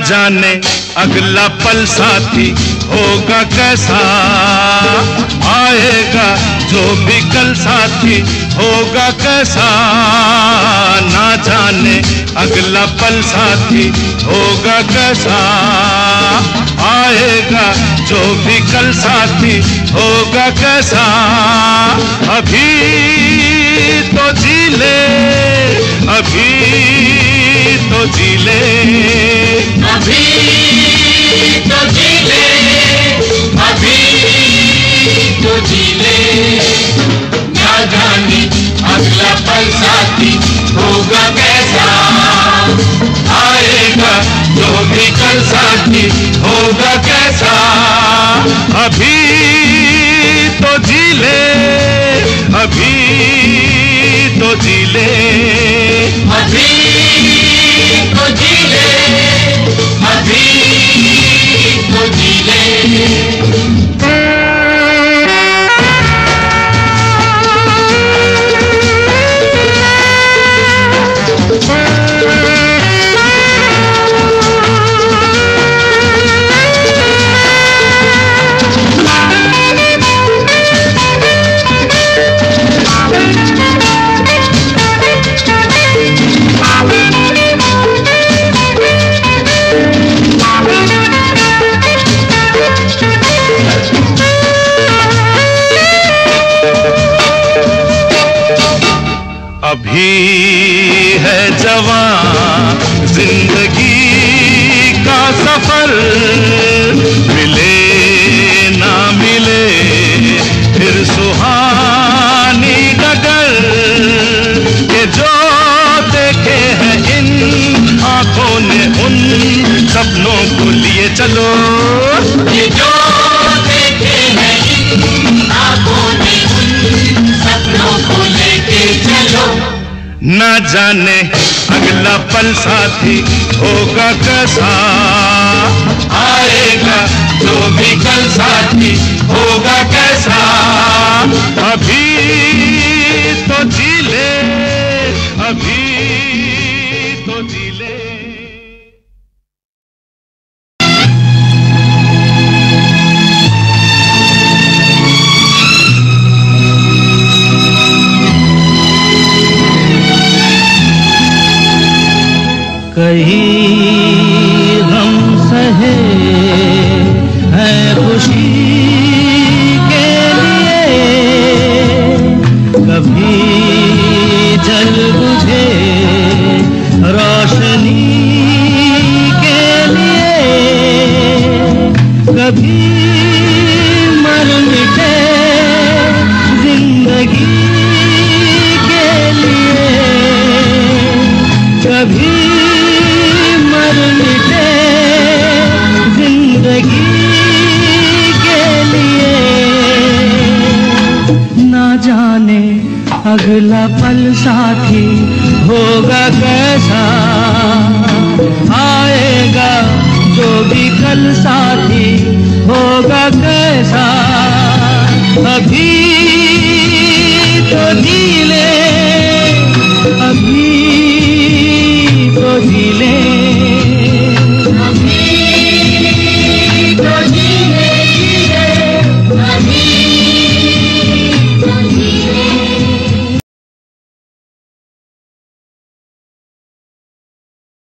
जाने अगला पल साथी होगा कैसा, आएगा जो भी कल साथी होगा कैसा। ना जाने अगला पल साथी होगा कैसा, आएगा जो भी कल साथी होगा कैसा। अभी तो जी ले, अभी तो जी ले, अभी तो जी ले, अभी तो जी ले। ना जाने अगला पल साथी होगा कैसा, आएगा जो भी कल साथी होगा कैसा। अभी तो जी ले, अभी तो जी ले, अभी तो जी ले, अभी तो जी ले। अभी है जवां जिंदगी का सफर, मिले ना मिले फिर सुहानी डगर। ये जो देखे हैं इन आंखों ने उन सपनों को लिए चलो, ये जो देखे हैं इन आंखों ने उन सपनों को लेके चलो। ना जाने अगला पल साथी होगा कैसा, आएगा जो भी कल साथी होगा कैसा। अभी तो जी ले, अभी तो जी ले। कहीं हम सहे हैं खुशी के लिए, कभी जल बुझे रोशनी के लिए, कभी मर मिटे जिंदगी के लिए, कभी मिटे जिंदगी के लिए। ना जाने अगला पल साथी होगा कैसा, आएगा जो भी कल साथी